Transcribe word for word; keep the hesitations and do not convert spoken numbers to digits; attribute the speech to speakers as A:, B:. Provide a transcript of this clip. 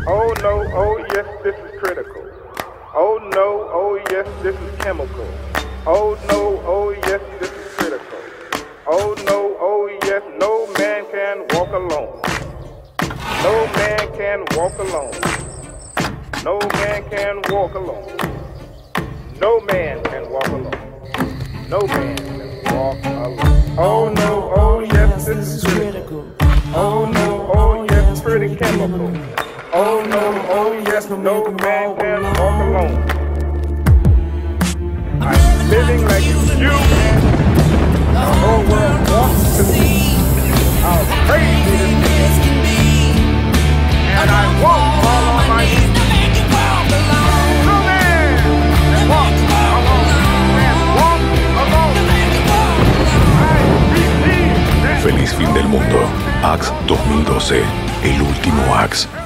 A: Oh no, oh yes, this is critical. Oh no, oh yes, this is chemical. Oh no, oh yes, this is critical. Oh no, oh yes, no man can walk alone. No man can walk alone. No man can walk alone. No man can walk alone. No man can walk alone. Oh no, oh yes, this is critical. Oh no, oh yes, pretty chemical. Oh no, oh yes, no man can walk alone. I'm living like you and the whole world wants to see how crazy this can be. And I won't fall on my knees. No man can walk alone. Man, walk alone. I believe that.
B: Feliz fin del mundo. Axe dos mil doce. El último Axe.